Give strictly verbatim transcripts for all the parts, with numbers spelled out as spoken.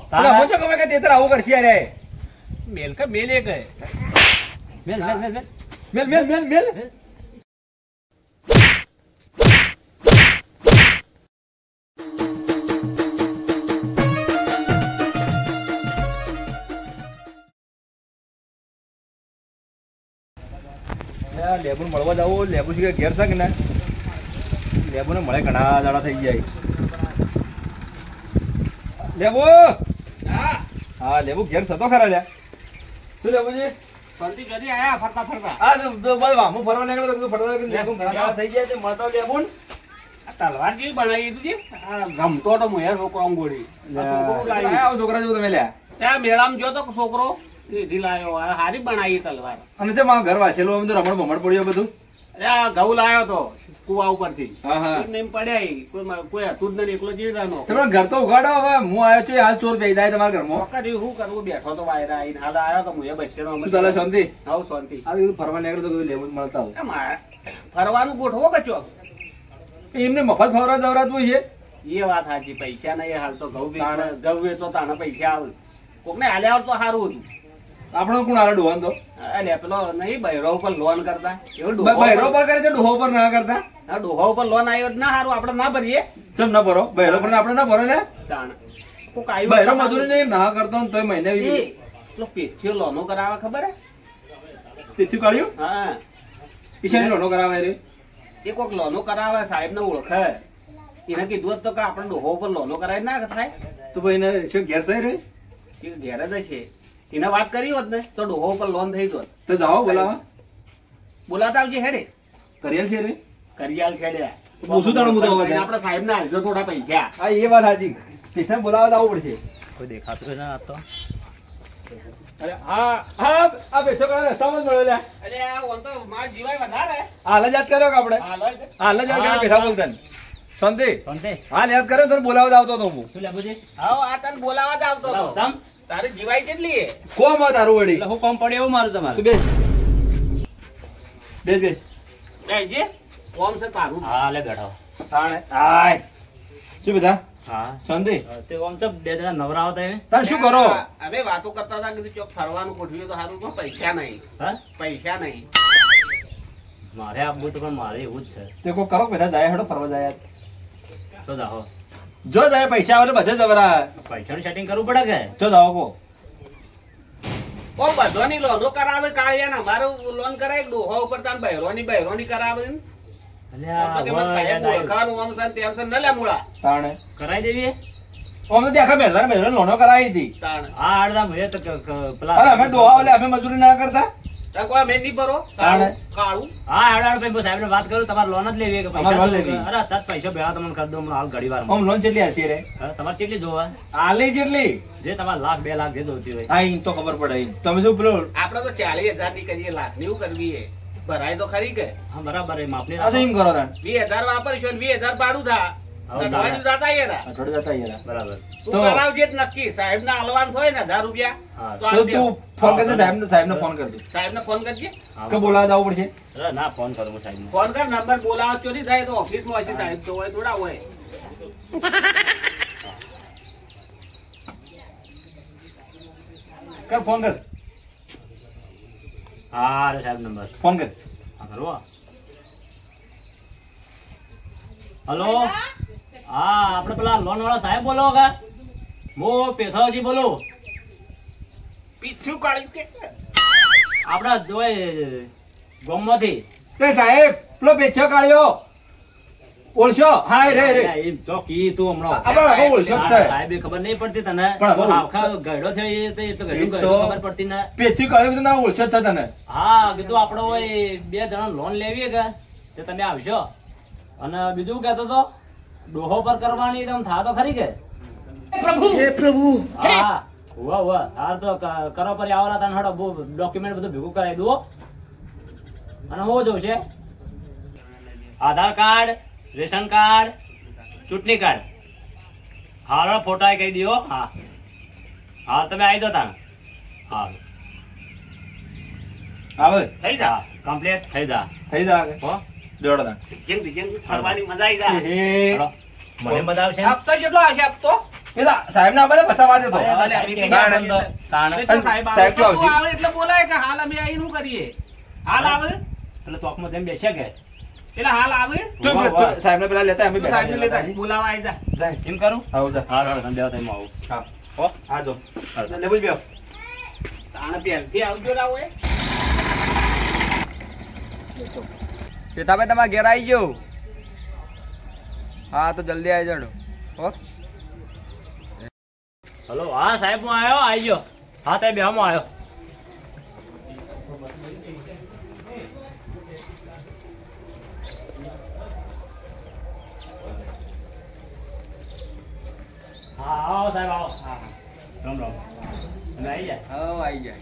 અરે હું તો કમે કે તેતર આવું કરશી અરે મેલ કે મેલ એક હે મેલ મેલ મેલ મેલ મેલ મેલ મેલ લેબુ મળવા જાવ લેબુ છે ઘેર છે કે ને લેબુ ને મળે ઘણા દાડા થઈ જાય લેબુ હા લેબુ ઘેર સતો ખરા લ્યા શું લેબુજી શાંતિ કરી આયા ફરતા ફરતા હા બસ હું ફરવા નીકળ્યો તો ફરવા લેબુ ઘણા દાડા થઈ જાય છે મળતો લેબુ તલવાર જેવી બનાવી દીધી ગમતો તો મોયર છોકરો ગોળી છોકરા જેવું તમે લ્યા ત્યાં મેળામાં જો તો છોકરો લીધી લાયો હારી બનાવી તલવાર અને છે મારા ઘર વાસેલું અમે તો રમણ ભમણ પડ્યો બધું અરે ઘઉં લાયો તો કુવા ઉપરથી હા હા પડ્યા કોઈ હતું જ નહીં એકલો જીવી રહ્યો તમારા ઘર તો ઉગાડો હવે હું આવ્યો છું હાલ ચોર બે જાય તમારા ઘરમાં શું કરવું બેઠો તો વાયર આવીને હાલ આવ્યો તો હું બસ શું ચાલે શાંતિ હવ શાંતિ આ કીધું ફરવા નીકળ્યો તો કીધું લેવું મળતા હોય ફરવાનું ગોઠવો કે ચોક એમને મફત ફરવા જવરાતું છે એ વાત સાચી પૈસા નહીં હાલ તો ઘઉં ઘઉં વેચો તાના પૈસા આવે કોક ને હાલે આવ તો સારું હતું આપણો કોણ હાલે ડોહન તો અલે પેલો નહીં બૈરો ઉપર લોન કરતા એવું બૈરો પર કરે છે ડોહો પર ના કરતા હા ડોહા ઉપર લોન આવ્યો ના સારું આપડે ના ભરીએ ચમ ના ભરો બૈરો પર આપડે ના ભરો લે તાણ કોક આવ્યું બૈરો મજૂરી નહીં ના કરતો ને તોય મહિને પેલો પેથીઓ લોનો કરાવે ખબર હે પેથ્યું કાઢ્યું હા ઈશાની લોનો કરાવે રે એ કોક લોનો કરાવે સાહેબ ને ઓળખે એને કીધું તો કે આપણે ડોહો ઉપર લોનો કરાવી ના થાય તો ભાઈ એને શું ઘેર સહી રે ઘેર જ છે એને વાત કરી હોત ને તો ડોહો ઉપર લોન થઈ જોત તો જાઓ બોલાવા બોલાતા આવજે હેડે કરિયાલ છે રે કરિયાલ ખેડ્યા પૂછું તાણું હું તો આપડે સાહેબ ને હાલજો થોડા પૈસા હા એ વાત સાચી કૃષ્ણ બોલાવા જવું પડશે કોઈ દેખાતું ના તો અરે હા હા આ બેસો કરા રસ્તામાં જ મળ્યો લે અરે આ ઓન તો માર જીવાય વધારે હાલ જ યાદ કર્યો કે આપણે હાલ જ યાદ કર્યો બેઠા બોલતા શાંતિ હાલ યાદ કર્યો તને બોલાવા જ આવતો હતો હું શું લેબુજી હા આ તને બોલાવા જ આવતો હતો તારી જીવાય કેટલી કોમ તારું વડી હું કોમ પડે એવું મારું તમારું બેસ બેસ બેસ બેસજે કોમ છે તારું હા લે બેઠો તાણે આય શું બધા હા શાંતિ તે કોમ છે બે જણા નવરા આવતા એને તાર શું કરો હવે વાતો કરતા હતા કે ચોક ફરવાનું ગોઠવ્યું તો સારું તો પૈસા નહીં હા પૈસા નહીં મારે આપવું તો પણ મારે એવું જ છે તે કોઈ કરો બધા જાય હેડો ફરવા જાય તો જાઓ જો જાય પૈસા આવે બધે જવરા પૈસાનું સેટિંગ કરવું પડે કે જો જાઓ કો ઓ બધોની લોનો કરાવે કાળિયા ને મારું લોન કરાય ડોહા ઉપર તાન બહેરોની બહેરોની કરાવે કરાઈ દેવી લોનો કરાવી હતી અમે ડોહા અમે મજૂરી ના કરતા વાત કરું તમારે લોન જ લેવી પૈસા ભેળા તમને કરી દો હાલ ઘડી વાર લોન કેટલી હશે રે તમારે કેટલી જોવા હાલી જેટલી જે તમારે લાખ બે લાખ જે જોતી હોય હા એમ તો ખબર પડે તમે શું પેલો આપડે તો ચાલીસ હજાર ની કરીએ લાખ ની એવું કરવી ભરાય તો ખરી કે હા બરાબર માપની એમ કરો વીસ હજાર વાપરશો વીસ હજાર ભાડું થા નક્કી સાહેબ ના હલવાન હોય ને હજાર રૂપિયા સાહેબ ને ફોન કરજો સાહેબ ને ફોન કરજે બોલાવા જવું પડશે ના ફોન કરવો સાહેબ ફોન કર નંબર બોલાવા ચોરી થાય તો ઓફિસ માં હશે સાહેબ તો હોય થોડા હોય કર ફોન કર હા સાહેબ નંબર ફોન કર હા કરો હલો હા આપડે પેલા લોન વાળા સાહેબ બોલો કે હું પેથાજી બોલો પીછું કાઢ્યું કે આપડા જોય ગોમમાંથી તે સાહેબ પેલો પેછો કાઢ્યો ઓળશો હા રે રે એમ ચોકી તું હમણાં આપડે ઓળશો છે સાહેબ ખબર નહીં પડતી તને પણ આખા ગયડો છે એ તો એટલો ગયડો ખબર પડતી ને પેથું કાઢ્યું ના ઓળશો છે તને હા કીધું આપડે હોય બે જણા લોન લેવી કે તે તમે આવશો અને બીજું કહેતો તો ડોહો પર કરવાની એકદમ થા તો ખરી કે પ્રભુ હે પ્રભુ હા હુઆ હુઆ હાર તો કરો પર આવરા તને હડો ડોક્યુમેન્ટ બધું ભેગું કરાવી દો અને હું જોશે આધાર કાર્ડ રેશન કાર્ડ ચૂંટણી કાર્ડ હારો ફોટા કહી દો હા હા તમે આવી દો તાન હા આવે થઈ જા કમ્પ્લીટ થઈ જા થઈ જા હો જોડો તા જેમ જેમ ફરવાની મજા આવી જાય મને બતાવશે હપ્તો કેટલો આવશે હપ્તો? પેલા સાહેબ ના આપણે ફસાવા દેતો અરે, અરે, સાહેબ કે તાણે. કેમ તો? તાણે. એટલે સાહેબ આવે સાહેબ તો આવશે. આવે એટલે બોલાય કે હાલ અમે અહીં શું કરીએ? હાલ આવે? એટલે ચોકમાં જઈને બેસે કે એટલે હાલ આવે? તું વાહ, વાહ. સાહેબ ને પેલા લેતા અમે તું બેઠા સાહેબને લેતા છીએ. બોલાવા આવી જા. જાય. એમ કરું આવો જા. હા હા દેવા તમે આવું હા હો હા જો હા. લે બોલ બેહો. તાણે પહેલથી આવજો ના હોય. પેતાભાઈ તમારા ઘેર આવી ગયો. હા તો જલ્દી આવી જાડો હો. હલો હા સાહેબ હું આવ્યો આવી ગયો હા તે બેહમાં આવ્યો હા આવો સાહેબ આવો હા હા રામ રામ તમે આવી જાય હા આવી જાય.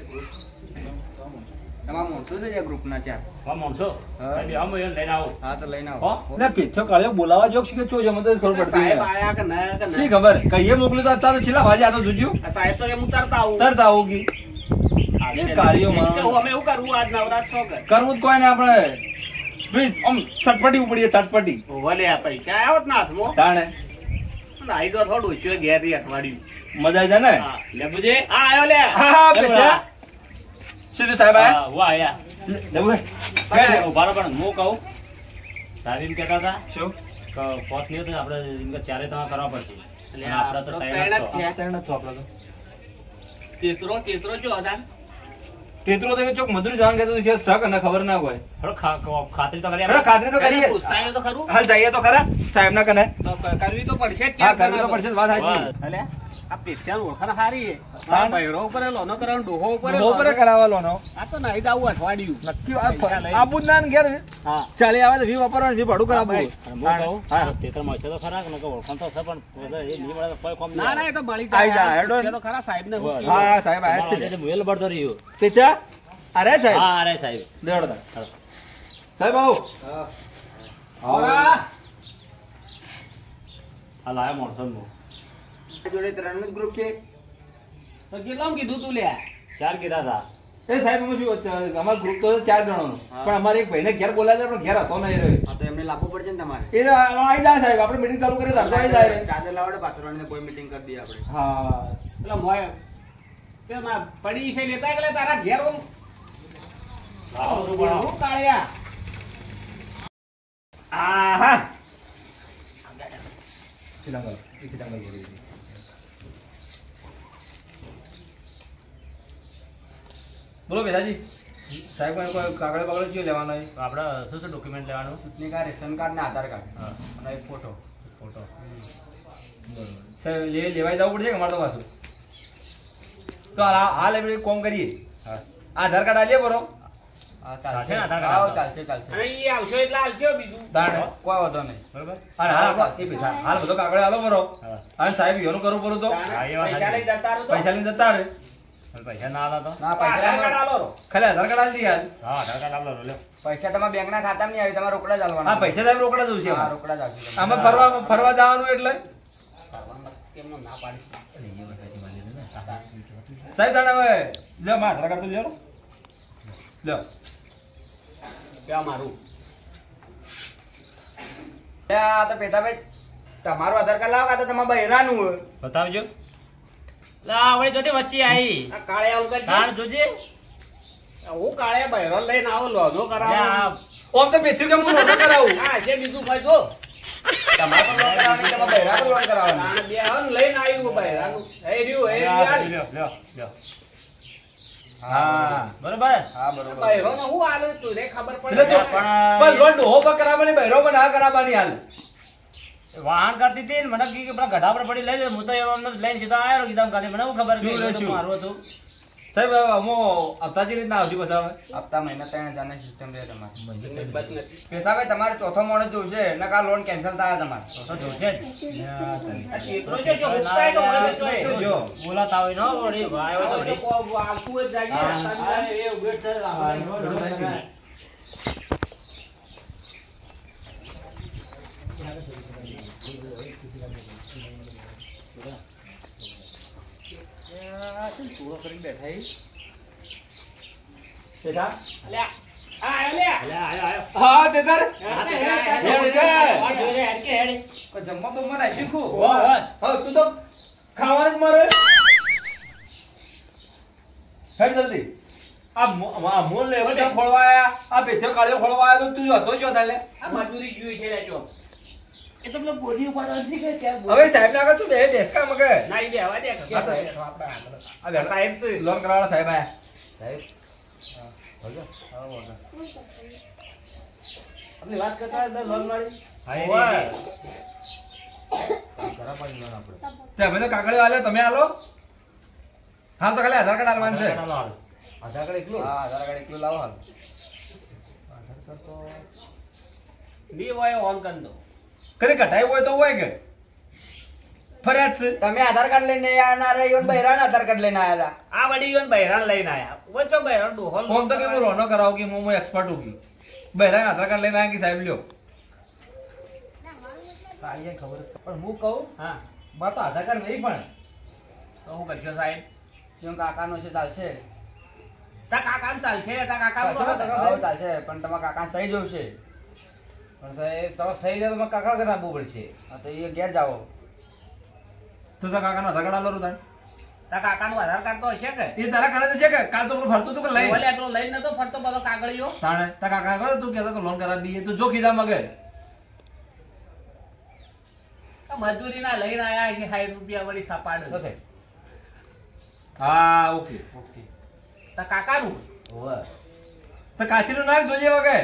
તમારા માણસો છે ગ્રુપના ચાર. હા માણસો હા. બેહમાં એને લઈને આવો હા તો લઈને હો? આવો. ના પીછો કાળિયો બોલાવા જોક શીખે છો જમ તો ખબર પડતી સાહેબ નહીં. આયા કે ના કે શી ના? ખબર કહીએ મોકલ્યું તો અત્યારે છેલ્લા વાજે આ તો જોજો આ સાહેબ તો એમ ઉતરતા આવું. તરત આવું એ કાળિયો કે હું માણસ અમે એવું કરવું આજ નવરાત છો કે? કરવું જ કોઈ ને આપણે પ્લીઝ આમ ચટપટી ઉપડીએ ચટપટી ભલે આ પૈસા આવ્યો જ ના હાથમાં. તાણે આઈ તો થોડું છે ઘેર થી અઠવાડિયું. મજા આવી જાય ને. હા. લેબુજી હા આવ્યો લે. હા હા પેલા સીધું સાહેબ આયા હા હું આયા લેવું હે, ઉભા રહો પણ હું કહું સાહેબ એમ કહેતા હતા શું કે પોત નહીં હતું ને આપણે એમ કે ચારે તમારે કરવા પડશે એટલે અને આપણે તો આપણો ત્રણ જ છો. ત્રણ જ છે. ત્રણ જ છો આપણે તો. કેસરો કેસરો જો હતા ને? તેતરો તો ચોક મધુર જાણ કહેતો કે શક અને ખબર ના હોય. થોડો ખા- ખા- ખાતરી તો કરી અરે આપણે. ખાતરી તો કદી કરીએ. પૂછતા આવ્યો તો ખરું? હાલ જઈએ તો ખરા સાહેબ ના કને. તો ક- કરવી તો પડશે જ હા ક્યાંક કરવી તો ના પડશે જ, વાત સાચી. અલે, આ પેઠિયાનું ઓળખાણ હારી છે. હા. આ બૈરો ઉપર એ લોનો કરવાનો, ડોહો ઉપર એ બહુ લોનો. પરે કરાવવાનો નો. આ તો નાઈ જાવું અઠવાડિયું. નક્કી પૈસા લઈ. આબુ જ ના ને ઘેર હા. ચાલે આવે તો વી વાપરવાનું વી ભાડું કરાવવું. હા, અને હું હા. કહું તેતર મળશે તો ખરા કે નકર ઓળખાણ તો હશે પણ એ નહીં મળે તો કોઈ કોમ નહીં ના ના આવે. એ તો મળી આઈ જાય, જાય. હેડો. પેલો ખરા સાહેબને હું હા. કીધું. હા સાહેબ આયા તમારા જ છે. આજે મુએલ બળતો રહ્યો તેજા અરે સાહેબ હા અરે સાહેબ દેવડો તા. હાલો. સાહેબ આવો. ઓરા. હાલ આયો માણસો નું જોડે ત્રણ જ ગ્રુપ છે. તો કેટલામાં કીધું તું લે? ચાર કીધા હતા એ સાહેબ અમે શું વાત- અમારો ગ્રુપ તો ચાર જણાનો હા. પણ અમારે એક ભાઈને ઘેર બોલાવ્યા પણ ઘેર હતો નહીં રહ્યો. હા તો એમને લાવવું પડશે ને તમારે એ તો આવી જાય સાહેબ આપણે મીટિંગ ચાલુ કરી રાખતા આવી જાય. ચાદર લાવડે પાથરવાની કોઈ મીટિંગ કરી દઈએ આપણે હા પેલા મોય તે ના પડી છે લેતા ગયેલા તારા ઘેર હું લાવો તો પણ. હું કાળિયા. આહા ખીલાંગલ એ ખીલાંગલ બોલી. બોલો બેદાજી સાહેબ કોઈ કોઈ કાગળ બાગળ કયો લેવાનો છે? તો આપણે શું શું ડોક્યુમેન્ટ લેવાનું ચૂંટણી કાર્ડ રેશન કાર્ડ ને આધાર કાર્ડ હા અને એક ફોટો ફોટો સાહેબ લે લેવાઈ જવું પડશે કે અમારે તો પાછું તો આ હાલ આપણે એક કોમ કરીએ હા આધાર કાર્ડ આલીએ બરો હા ચાલશે ચાલશે ને આધાર હા કાર્ડ? ચાલશે ચાલશે અને ઈ આવશે એટલે આવજો બીજું. દાણ કોઈ વાંધો નહીં બરોબર અને હાલ એ બધા હાલ બધો કાગળ આલો બરો હા અને સાહેબ યોનું કરવું પડું તો હા, એ વાત પૈસા લઈ જતા રહો તો. પૈસા લઈને જતા રહે પણ પૈસા ના આલા તો ના આધાર કાર્ડ પૈસા આલો રો. ખાલી આધાર કાર્ડ આલી દઈએ હાલ. હા આધાર કાર્ડ આપલો લો પૈસા તમારા બેંક ના ખાતા નહીં આવે તમારે રોકડા જ હા આલવાના પૈસા સાહેબ રોકડા જવું છે હા અમારે. રોકડા જ આવશે આમાં ફરવા ફરવા જવાનું એટલે કેમનો ના પાડી? સાહેબ તાણે હવે લ્યો મારા આધાર કાર્ડ તો લ્યો લ્યો ક્યાં મારું? એ આ તો પેતાભાઈ તમારું આધાર કાર્ડ લાવો કાં તો તમારા બહેરાનું હોય બતાવજો લા આવડે જોતી વચ્ચે આવી આ કાળિયા અંકલ તાણ જોજે હું કાળિયા બૈરો લઈને આવો લોનો કરાવો. યા, ઓમ તો મેથ્યુ કે હું નોટો કરાવું હા જે બીજું ભાઈ જો તમારે પણ લોન કરાવવાની તમારા બહેરા પણ લોન કરાવવાની તાણે બે હન લઈને આવ્યું બૈરાનું. એ રહ્યું એ લ્યો, રહ્યું. લ્યો, લ્યો, લ્યો. હા બરોબર હા બરોબર બૈરોને હું આલું તું રે ખબર એટલે પડે તો ને. પણ- પણ લોન ડોહો પર કરાવવાની બહેરો પર ના કરાવવાની હાલ વાહન કરતી હતી ને મને કીધું કે પેલા ગઢા પર પડી લઈ જાય હું તો એવા અમને લઈને સીધા આવ્યો કીધા કાલે મને શું ખબર શું રે, કે શું? મારું હતું સાહેબ અમો હપ્તાજી રીતના આવશે પછી હવે હપ્તા મહિના ત્રણ હજાર ની સિસ્ટમ છે તમારે બચ નથી. પેતાભાઈ તમારે ચોથો મોડે જોશે નકા લોન કેન્સલ થાય તમારે તો તો જોશે જ આ ચેતરો છે જો ઉઠતાય તો મને તો એ. જો. બોલાતા હોય ને વળી ભાઈ હોય તો આવો તો વળી. કો- આવતું હોય જાગીએ, હા, રસ્તાની હા, જાય. એ ઉભેટ છે, આપણે. બેટા અલ્યા, આ આયો લે. અલ્યા, આયો, આયો. હા તેતર હા, હા, તે તે હેડ, હેડ, હેડ, હેડ, હેડ. હા, જોઈ લે, હેડ કે હેડ. કોઈ જમવા બમવા ના શીખું હો, હો. હવે તું તો ખાવાનું જ મારે હેડ જલ્દી આ મો- આ મોલ લેવા ત્યાં ખોળવા આયા આ પેથે કાળિયો ખોળવા આયો તો તું જો હતો જો તાલે આ મજૂરી જોઈ છે લેજો એ તો પેલો બોરી ઉપર નથી કે ત્યાં હવે સાહેબ ને આગળ શું દે ડેસ્કા મગે ના ઈ બેહવા દે કે હા, તો- આપણે આગળ. આ બે સાહેબ છે લોન કરાવવાળા સાહેબ આયા સાહેબ આપણી વાત કરતા હતા લોન વાળી ઓય. તે અમે તો કાગળિયો આલ્યો તમે આલો હા તો ખાલી આધાર કાર્ડ આલવાનું છે આધાર કાર્ડ એકલું હા આધાર કાર્ડ એકલું લાવો હાલ ની હોય ઓન કરી દો કદી કઢાઈ હોય તો હોય કે ફરિયાદ છે તમે આધાર કાર્ડ લઈને આના રે ઈવન બૈરાન આધાર કાર્ડ લઈને આયા આ વડી ગયો ને બૈરાન લઈને આયા વચ્ચો બૈરાન ડોહો ફોન તો કે હું રોનો કરાવું કે હું એક્સપર્ટ હું કી બહેરા આધાર કાર્ડ લઈને આયા કે સાહેબ લ્યો તાઈએ ખબર પણ હું કહું હા બા તો આધાર કાર્ડ નહીં પણ તો હું કરશો સાહેબ શું કાકાનો છે ચાલશે તા કાકા ચાલશે તા કાકા બોલો ચાલશે, હતા. હા ચાલશે પણ તમારા કાકા સહી જોશે પણ સાહેબ તમે સહી જાય તો કાકા કરતા આપવું પડશે હા તો એ ઘેર જાઓ તો તારા કાકાનો આધાર કાર્ડ આલો તાણ તા કાકાનું આધાર કાર્ડ તો હશે કે એ તારા કાર્ડ છે કે કાલ તો પેલું ફરતું તું કે લઈ ઓલે એટલો લઈને નતો ફરતો બધો કાગળિયો તાણે તારા કાકા કરે તું કહેતો કે લોન કરાવી દઈએ તું જો કીધા મગે આ મજૂરી ના લઈને આયા કે સાઠ રૂપિયા વળી સપાડ થશે હા ઓકે ઓકે તા કાકાનું ઓવે તો કાચીનું નાખ જોજે વગે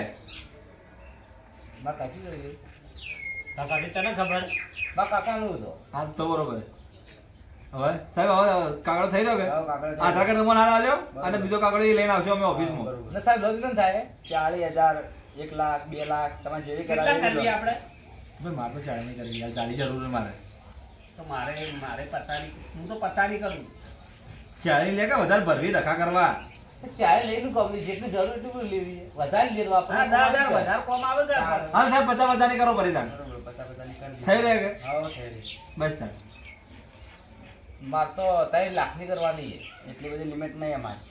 બા કાચી કરી કાકા તને ખબર બા કાકાનું હતો હા તો બરોબર હવે સાહેબ હવે કાગળ થઈ રહ્યો કે હા, કાગળ થઈ આધાર કાર્ડ તમારે હાલ આલ્યો બરોબર. અને બીજો કાગળ ઈ લઈને આવશો અમે ઓફિસમાં બરોબર. એટલે સાહેબ લોન કેમ થાય ચાલીસ હજાર એક લાખ બે લાખ તમારે જેવી કેટલા કરાવી કરવી આપણે ભાઈ મારે તો ચાલી નહીં કરવી યાર ચાલી જરૂર છે મારે તો મારે મારે પચાની હું તો પચાની કરું ચાલી લે કે વધારે ભરવી ધક્કા કરવા ચાય લઈને કંપની જેટલી જરૂર એટલું બધું લેવી વધારે લેવું હા આપણે દસ હજાર વધારે કોમ આવે કે હા. હા સાહેબ પચાસ પચાસ ની કરો ફરી તાણ બરોબર પચાસ પચાસની કરી થઈ રહે કે હા થઈ રહી બસ તાણ માર તો ત્રણ લાખની કરવાની છે એટલી બધી લિમિટ નહીં અમારે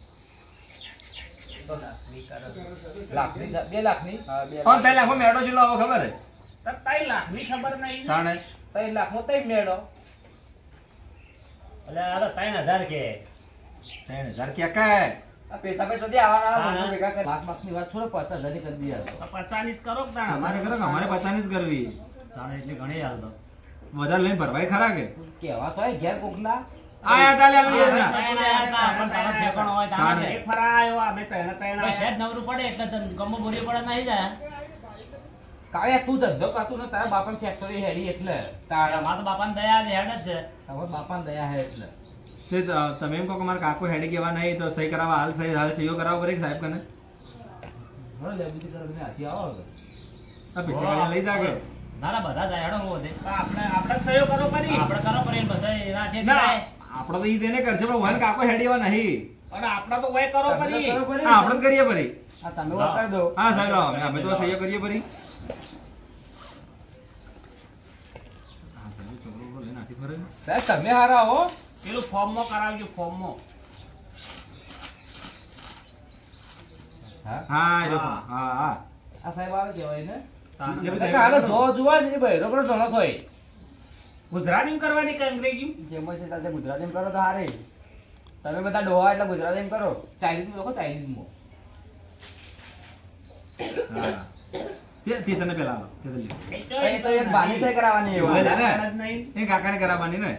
તો લાખની કરે. લાખની બે લાખની હા બે પણ ત્રણ લાખમાં મેળો ચેટલો આવો ખબર હે તો ત્રણ લાખની ખબર નહીં તાણે ત્રણ લાખમાં ત્રણ મેળો એટલે આ તો ત્રણ હજાર કે ત્રણ હજાર ક્યાં કાંઈ આ પેતા પે તો આવવાના હા. વર્ષો ભેગા કરી લાખ લાખની વાત છોડો પચાસ હજારની કરી દઈએ તો પચાની જ કરો કે તાણ અમારે કરો કે અમારે પચાસ જ કરવી તાણે એટલી ઘણી હાલ તો વધારે લઈને ભરવાય ખરા કે કેવા તો હોય ઘેર કોકના આયા ચાલે અમે હા, યાર. ત્રણ આયા હતા, પણ તારો ઠેકાણો હોય તાણે તાણે. એક ફરા આવ્યો અમે ત્રણ ત્રણ ભાઈ, શેઠ આયા. નવરું પડે એટલે તને ગમો બોરી પડે નહીં જાય કાયા તું ધંધો કરતું ને તારા બાપાની ફેક્ટરી હેડી એટલે તારા મારા તો બાપાને દયા છે, હેડ જ છે હવે બાપાને દયા હે એટલે તે ત- તમે એમ કહો કે મારા કાકો હેડી કેવા નહીં તો સહી કરાવવા હાલ સહી હાલ સહીઓ કરાવવા પડે કે સાહેબ કને હવે લે બીજી તરફ ને હાથી આવો હવે. આ પીછે લઈ જા કે નાના બધા જાય હેડો હોવો છે તો આપણે આપણે જ સહયો કરો કરી આપણે કરો પર એને પછી રાતે ના. જાય. આપણે તો ઈ તેને કરશે પણ વહન કાકો હેડી એવા નહીં અને આપણે તો વય કરો તમે તો કરી કરો પરી. હા આપણે જ કરીએ ફરી આ તમે વાત કરી દો હા સાહેબ લાવો અમે- અમે તો સહીઓ કરીએ ફરી હા સાહેબ છોકરો બોલો લઈને હાથી ફરે ને. સાહેબ તમે હારા હો પેલું ફોર્મમાં કરાવજો ફોર્મમાં હા હા એ લોકો. હા. હા હા આ સાહેબ આવે કેવાય ને એ બધું એટલે આગળ જો જોવા ને એ બહેરો પણ ઘણો થાય ગુજરાતીમાં કરવાની કે અંગ્રેજી જેમ છે તારે ગુજરાતીમાં કરો તો હારે તમે બધા ડોહા એટલે ગુજરાતીમાં કરો ચાઇનીઝ લોકો ચાઇનીઝમાં હા તે તે તને પેલા આવો તે તો લ્યો. એ તો એક બાની સહી કરાવવાની બોલે એવું ને. જ નહીં એ કાકાને કરાવવાની ને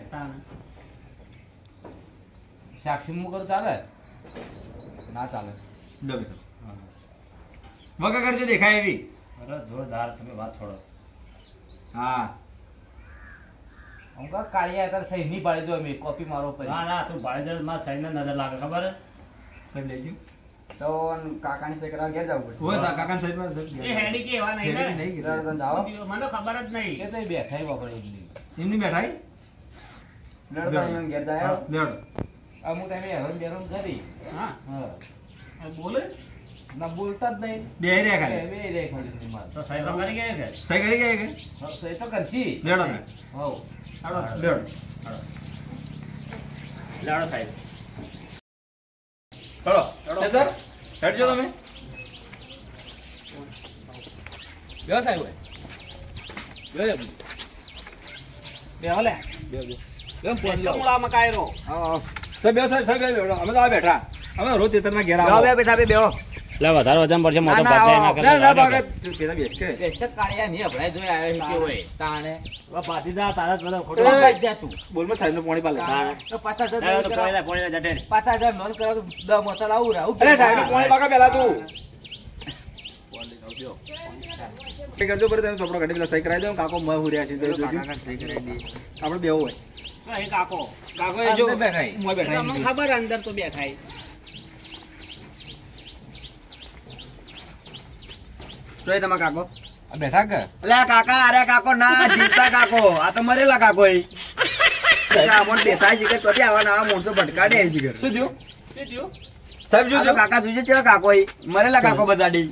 સાક્ષી કરું ચાલે ના ચાલે લો બેઠો વગર કરજો દેખાય એવી અરે જોરદાર તમે વાત છોડો હા હું કા કાળિયા તાર સહી નહીં પાડી જો અમે કોપી મારો પછી ના ના તું ભાડે માં સાઈડ નજર લાગે ખબર હે? સાહેબ લેજો તો કાકાની સહી કરાવવા ઘેર જવું પડશે હોય સા કાકાને સાહેબ માં સાહેબ એ હેડી કે એવા નહીં હેડી ને નહીં કીધું. તો જાઓ મને ખબર જ એ નહીં તો એ બેઠા વાપરે એકલી એમની બેઠાઈ લડતા અહીંયા ઘેર જાય લેવડો અમુક ટાઈમે હેરોન બેરોન કરી હા હા એ બોલે ના બોલતા જ નહીં બે રહ્યા ખાલી બે રે ખાલી માર તો સાહેબ તો કરી ગયા કે સહી કરી ગયા કે સહી તો કરશી લેવડો ને હો હાલો લેવડો હાલો. લાડો સાહેબ ચલો ચેતર હેડજો તમે વ્યવસાય હોય જોયે બેહો લે. બેહો, બેહો. એટલો મૂળામાં કાયરો. હા. સાહેબ બેહો, સાહેબ સાહેબ બેહો. અમે તો આ બેઠા અમે રોજ તેતરના ઘેર બેહો, આવો. બેહો, પેથા ભાઈ, બેહો. એટલે વધારે વજન પડશે મોટો ના, ના, પડશે એના આવો. ના ના કરતા ભાગે પેલા બેસ કે બેસ્ટ કાળિયા નહીં હભળાય જોઈ આવ્યો છે કેવો એ. તાણે. પાટીદાર તારા જ બધા એ, ખોટું બાઈ જા તું. બોલમાં સાહેબનું પાણી પાલે. તાણે. તો પચાસ હજાર ના, તો લોન કરાવ. પોણીને- પોણીને જટે નહીં. પચાસ હજાર લોન કરાવ તો દસ મોટા લાવું રે. આવું અરે સાહેબનું પાણી પાકા પહેલા તું કઈ કરજો પર તમે ચોપડો કાઢી પેલા સહી કરાવી દો કાકો મ હુર્યા છે તો જોજો. કાકા સહી કરાવી દઈએ. આપણે બેવું હોય હા, એ કાકો. કાકો એ અંદર જો બેઠા. મોય બેઠા. તમને ખબર અંદર તો બેઠા એ. જોઈ તમે કાકો. આ બેઠા કે અલે આ કાકા, અરે કાકો ના, જીવતા કાકો. આ તો મરેલા કાકો એ. આમોન બેઠા છે કે તોથી આવા નવા માણસો ભટકાડે છે ઘર. શું થયું શું થયું? સાહેબ આ શું તો થયું કાકા જોજે કેવા કાકો એ. મરેલા કાકો બધા ડી.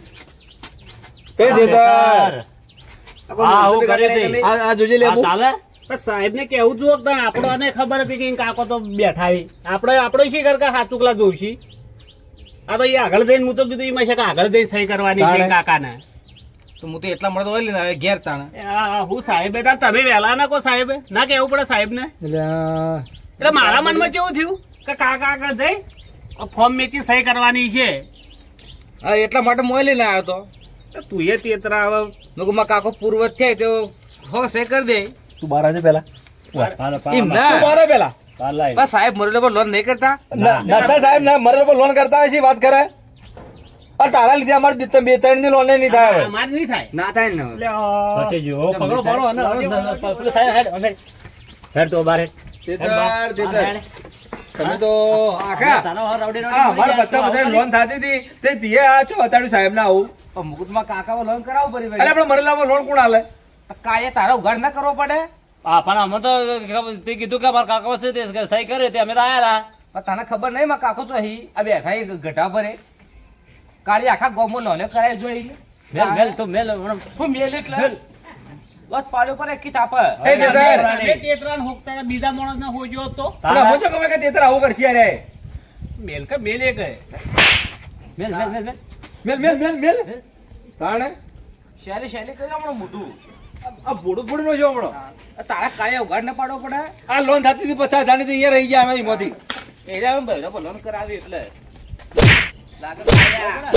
કઈ દેતર કાકો હા, માણસો હું ભેગા કરી કરીને હતી. તમે- આ આ જોજે લે આ ચાલે પણ સાહેબ ને કેવું જોક તા આપણને ખબર હતી કે કાકો તો બેઠા છે. આપણે આપણે શી કર કે હાચુકલા જોઈશી. આ તો એ આગળ જઈને હું તો કીધું એમાં છે કે આગળ જઈને સહી કરવાની છે તાણે. કાકાને. તો હું તો એટલા મળતો હોય ને ઘેર તાણે. હું સાહેબ હતા તમે વહેલા ના કો સાહેબ ના કેવું પડે સાહેબ ને. એટલે આ એટલે મારા મનમાં કેવું થયું કે કાકા આગળ જઈ ફોર્મ મેચી સહી કરવાની છે. હા એટલા માટે મોય લઈને આવ્યો તો તો તું એ તેતરા હવે મેં કાકો પૂર્વજ થાય તો હો સે કરી દે તું બહાર આવજે પેલા પાલો, પાલો. એમ ના તું બહાર આવ પેલા પાલો લાઈ. બસ સાહેબ મરેલો પર લોન નહીં કરતા નતા સાહેબ ના મરે પર લોન કરતા હોય છે વાત કરે આ તારા લીધે અમારે બે ત્રણ ની લોન નહીં થાય હવે. અમારે નહીં થાય. ના થાય ને હવે. એટલે આ- પછી જુઓ, પકડો, પકડો, અને હવે પેલું સાહેબ, હેડ, હેડ. હેડ તો બહાર હેડ. તેતર, હેડ તેતર. બહાર. તમે તો આખા તારો હાથ રાવડી રાવડી આ અમારા મળી બધા જાય. બધા લોન થતી હતી તે તીએ આ છો અતાડ્યું સાહેબ ના આવું પણ મુકુટમાં કાકા લોન કરાવવું પડે એટલે આપણે મરેલામાં લોન કોણ આલે કાયે તારો ઉઘાડ ના કરવો પડે હા, પણ અમે તો તે કીધું કે મારા કાકા પાસે તે સહી કરી તે અમે તો આયા હતા. પણ તને ખબર નહીં માં કાકો તો અહીં આ બેઠા એ ગઢા ભરે કાલે આખા ગામમાં લોને કરાય જોઈ મેલ, મેલ, તું મેલ, હમણાં. હું મેલ એટલે બસ પાડ્યો પર એક કી તાપ એ તેતર. તમે તેતરાને હોકતા બીજા માણસને હોજ્યો તો પણ અમે તો ગમે કે તેતર આવું કરશે યાર મેલ કે મેલ એ ગયે. મેલ, મેલ, મેલ, મેલ. મેલ મેલ મેલ મેલ તાણે શૈલી શૈલી કરી હમણાં મોટું આ બોડું બોડું નો જો હમણાં આ તારા કાયા ઉઘાડ ના પાડવો પડે આ લોન થતી હતી પચાસ હજાર ની તો અહીંયા રહી ગયા અમે એમાંથી એટલે અમે બહેનો પર લોન કરાવી એટલે લાગે કાયા.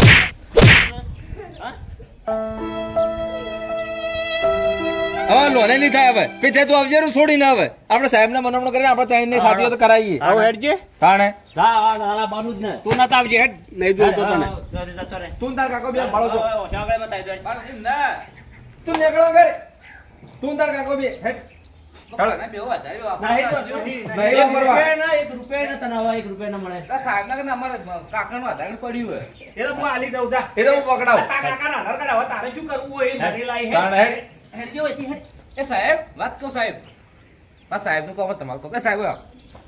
હવે લોને નહીં થાય હવે પછી તું આવજે રું છોડીને હવે આપણે સાહેબ ને મનામણો કરીને આપણે ત્યાં નહીં ખાતી હોય તો કરાવીએ આવો હેડજે. તાણે જા, આ તારા બાનું જ ને. તું નતા આવજે હેડ નહીં જોતો તને. હા, જલ્દી જતો રહે. તું તાર કાકો બે ભાડો તો હવે ઓછાવાળામાં થાય તો. બાર એમ ના તું નીકળો ઘરે તું તાર કાકો બે હેડ તને બેવ વધાર્યો ના, એ તો આપણે. જો. નહીં, એક નહીં મરવા. રૂપિયા ના, એક રૂપિયા ના તને હવે એક રૂપિયા ના મળે. આ સાહેબ ના અમારે કાકા નું આધાર પડ્યું હોય એ તો હું આલી દઉં જા. એ તો હું પકડાવ તારા કાકાના આધાર કાર્ડ હવે તારે શું કરવું હોય એ ભરી લાઈ હેડ. તાણે હેડ હેડજો અહીંથી હેડ. એ સાહેબ વાત કહો સાહેબ આ સાહેબ નું કામ તમારું તો કે સાહેબ આવો.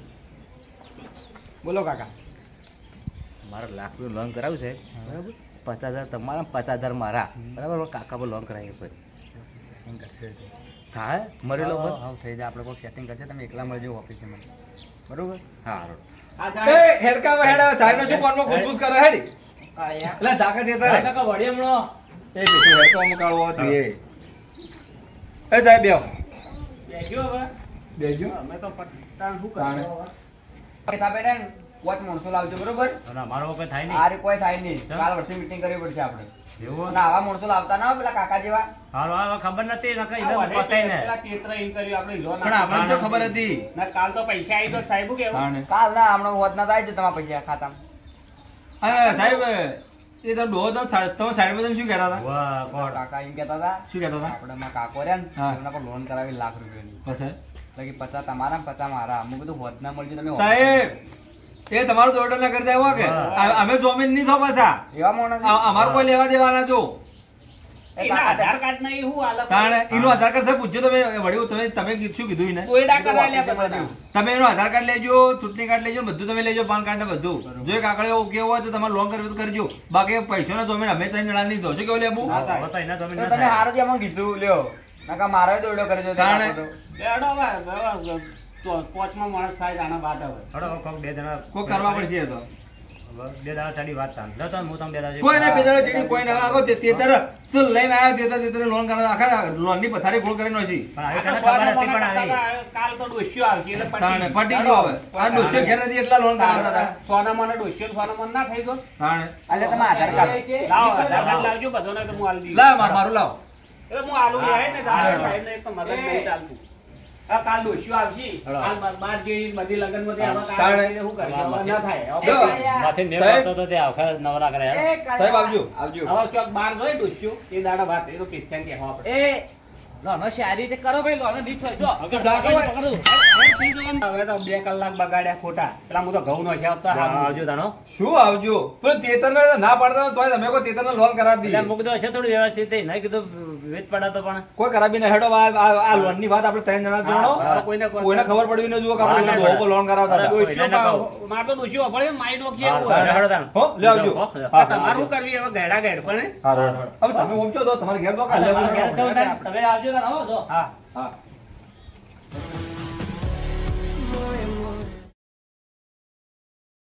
બોલો કાકા મારે લાખ રૂપિયા લોન કરાવ્યું છે બરાબર પચાસ હજાર તમારા પચાસ હજાર મારા બરાબર કાકા પર લોન કરાવીએ પછી થાય મરેલો હા, હા, થઈ જાય આપણે કોઈ સેટિંગ કરશે તમે એકલા મળજો ઓફિસે મને બરોબર હા હારો. આ જા. એ હેડકા હેડ સાહેબ ને શું કોનમાં ખુશબુશ કરે હેડી કાયા એટલે તાકાત દેતા રે કાકા વળી હમણાં. એ બેઠું હેડ તો અમુક આવો હતું એ એ સાહેબ બેહો બેસ્યો હવે. બેજો અમે તો પટ્ટાને શું તાણે. કરવાનું? તમે ને પાંચ માણસો લાવજો બરોબર અને અમારો કોઈ થાય નહીં. આ રે કોઈ થાય નહીં કાલ વર્ષે મીટિંગ કરવી પડશે આપણે એવું? અને આવા માણસો લાવતા ના હોય પેલા કાકા જેવા હાલો, હવે ખબર નથી નકર એને આ તો પતાય ને. પેલા તેતરા એમ કર્યું આપણે લોન પણ આપણને તો ખબર હતી ના કાલ તો પૈસા આવી તો સાહેબ કેવું તાણે. કાલ ના હમણાં હોત ના થાય છે તમારા પૈસા ખાતામાં હા સાહેબ એ તો ડોહો તમે સાઈડ તમે સાઈડમાં તમે શું કહેતા હતા વાહ, કોણ? કાકા એમ કહેતા હતા શું કહેતા હતા આપણે માં કાકો રહ્યા ને હા. એમના પર લોન કરાવી લાખ રૂપિયાની પછી એટલે કે પચાસ તમારા ને પચાસ મારા અમુક બધું હોત ના મળ્યું તમે સાહેબ એ તમારું તો ઓર્ડર ના કરતા એવા કે હા. આ- અમે જોમીન નહીં થો પાછા એવા માણસ આ- અમારું કોઈ લેવા દેવાના જો એ એના કાકા આધાર કાર્ડ ના એ શું હાલત? તાણે એનું આધાર કાર્ડ સાહેબ પૂછ્યો તમે વળી તમે તમે કીધું- શું કીધું એને કોયડા કરાવી લે ઓફિસે બધા. તમે એનું આધાર કાર્ડ લેજો ચૂંટણી કાર્ડ લેજો બધું તમે લેજો પાન કાર્ડ ને બધું જો એક આંકડે એવું કેવું હોય તો તમારે લોન કરવી હોય તો કરજો બાકી પૈસો ના જોમીન અમે ત્રણ જણા નહીં દો છો કેવું લેવું હા, હવે તો એના જમીન તો ના તમે થાય. હારો જ એમાં કીધું લ્યો નાકા મારો દોડો કર્યો છે તાણે. બેડો હવે, હવે, તો પોંચમો માણસ થાય આના બાદ હવે હળો, હવે કોક બે જણા કોઈ કરવા પડશે એ તો બે દાડા ચડી વાત તાન લો તો હું તમને બે દાડા કોઈ ને પેદાડો ચીડી કોઈ ના આગો તે તેતર તું લઈને આવ્યો તેતર તેતર લોન કરવા આખા લોન ની પથારી ફોન કરીને નોસી પણ આવી તને ખબર હતી પણ આવી કાલ તો ડોસ્યો આવશે એટલે તાણે પટી ગયો હવે આ ડોસે ઘેર નથી એટલા લોન કરાવતા હતા સોના મને ડોસ્યો સોના મને ના થઈ ગયો તાણે એટલે તમે આધાર કાર્ડ લાવો આધાર કાર્ડ લાવજો બધોને તો હું આલી દઈશ લા માર મારું લાવ એટલે હું આલુ લે ને સાહેબ ને તો મગજ નહીં ચાલતું આ કાલ ડોસ્યો આવશે કાલ બાર જે બધી લગન માંથી આવા તાણે. કામ શું કરે ના થાય જો, માથે મેં સાહેબ. કરતો તો તે આખા નવરા કરે હેડો. સાહેબ આવજો આવજો હવે ચોક બાર ગયો ડોસ્યો એ દાડા વાત એ તો પીછાણ કે હવા પડે એ લોનો સારી રીતે કરો ભાઈ લોનો દીઠ હોય જો હવે તો બે કલાક બગાડ્યા ખોટા પેલા હું તો ઘઉં નો છે તો હારું. આવજો તાનો શું આવજો પેલું તેતર ને ના પાડતા હોય તોય તમે કોઈ તેતર ને લોન કરાવી એટલે દઈએ મૂક દો છે થોડું વ્યવસ્થિત નહીં કીધું વેચ પડાતો પણ કોઈ કરાવી નહીં હેડો આ- આ આ લોન ની વાત આપણે ત્રણ જણા જાણો હવે કોઈને કોઈ- કોઈને ખબર પડવી ન જોઈએ કે આપણે હા, ડોહો પર લોન કરાવતા હતા ડોસ્યો કોઈને ના પા- મારે તો ડોસ્યો અભળે મારી ડોકી હા, એવું હોય. હેડો તાનો. હો લે આવજો હો, હા, હા, તમારે શું કરવી હવે ગેડા ગેડ પણ હારું, હારું. હવે તમે ઓમચો તો તમારે ઘેર તો કાલે તમારે ઘેર જવું થાય. તમે આવજો તાનો હો, જો. હા હા